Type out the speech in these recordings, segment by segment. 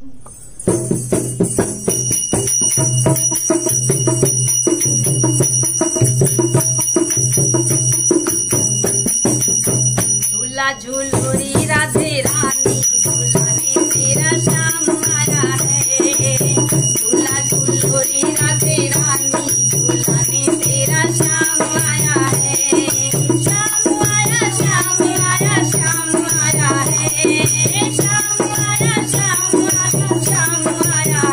झूला झूलोरी राधे रानी, झूला ने तेरा श्याम आया है। झूला झूलोरी राधे रानी, झूला ने तेरा श्याम आया है। श्याम आया श्याम आया श्याम आया है। श्याम आया श्याम आया श्याम आया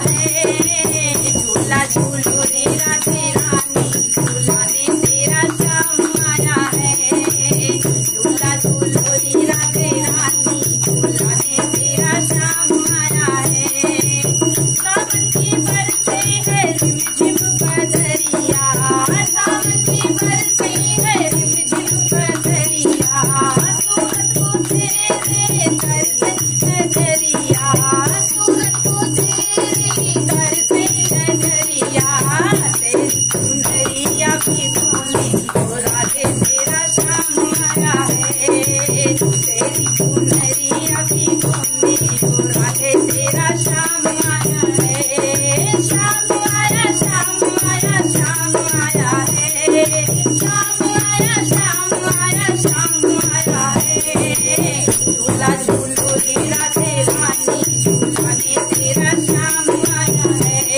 है। झूला झूलोरी राधे रानी, झूला ने तेरा श्याम आया है। झूला झूलोरी राधे रानी, झूला ने तेरा श्याम आया है। सावन की बरसे है रिमझिम बदरिया, सावन की बरसे है रिमझिम बदरिया। सूरत को तेरे दर से नजरिया, सूरत को तेरे दर से नजरिया। तेरी चुनरिया भी बोली तो राधे तेरा श्याम आया है। तेरी चुनरिया भी बोली तो राधे तेरा श्याम आया है। श्याम आया श्याम आया श्याम आया है। श्याम आया श्याम आया श्याम आया है। झूला झूलोरी राधे रानी, झूला ने तेरा श्याम आया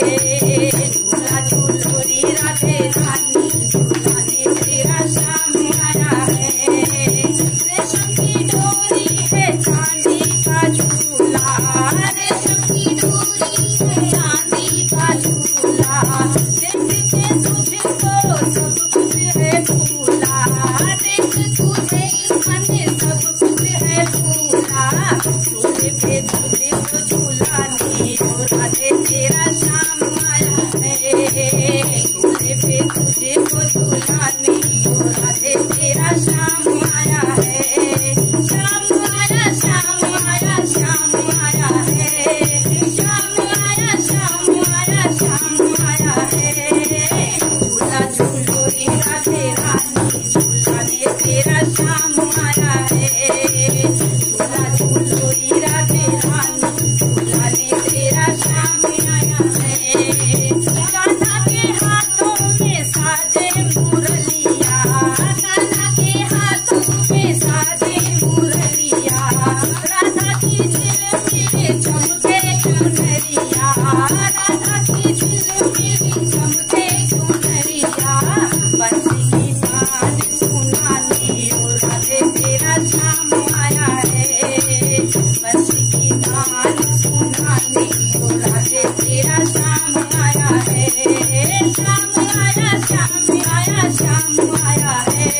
है। झूला झूलोरी राधे रानी, झूला ने तेरा श्याम आया है। रेशम की डोरी है चांदी का झूला, रेशम की डोरी है चांदी का झूला। देख के तुझको सब कुछ है फूला, देख तुझे मन सब कुछ है फूला। झूले पे तुझे को झूलाने तो राधे तेरा श्याम आया है। झूले पे तुझे को झूलाने तो राधे तेरा श्याम आया है। श्याम आया श्याम आया श्याम आया है। श्याम आया श्याम आया श्याम आया है। झूला झूलोरी राधे रानी, झूला ने तेरा श्याम आया है। झूला झूलोरी राधे रानी, झूला ने तेरा श्याम आया है। कान्हा के हाथों में साजे मुरलिया, कान्हा के हाथों में साजे मुरलिया। राधा की झिलमिल चमके चुनरिया, राधा की झिलमिल चमके चुनरिया। बंसी की तान सुनाने और राधे तेरा श्याम आया है। बंसी की तान सुनाने और राधे तेरा श्याम आया है। श्याम आया श्याम आया श्याम आया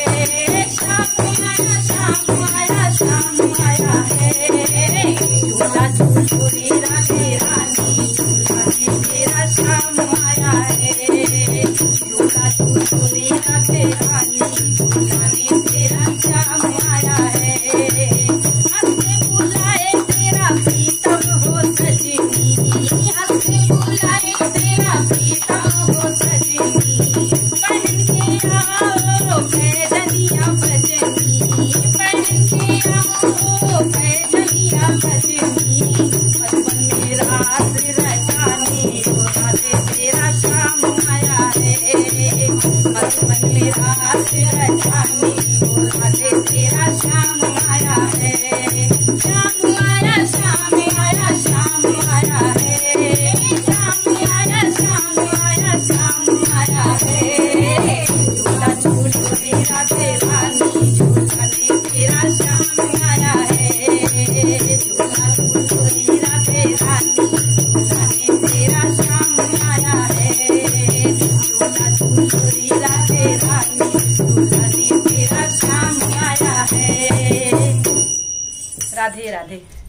है। श्याम आया श्याम आया श्याम आया है। झूला झूलोरी राधे रानी, झूला ने तेरा श्याम आया है। झूला झूलोरी राधे रानी, झूला ने तेरा श्याम आया है। हंस बुलाए तेरा प्रीतम हो सजनी, हंस बुलाए तेरा प्रीतम हो सजनी। पहन के आओ पैजनिया भजनी, पहन के आओ पैजनिया भजनी। बचपन में रास रचाने तो राधे तेरा श्याम आया है। बचपन में रास रचाने तो राधे तेरा श्याम आया है। श्याम आया श्याम आया श्याम आया है। श्याम आया श्याम आया श्याम आया है। झूला झूलोरी राधे रानी, झूला ने तेरा श्याम आया है। झूला झूलोरी राधे रानी, झूला ने तेरा श्याम आया है। झूला झूलोरी राधे रानी, झूला ने तेरा श्याम आया है। राधे राधे।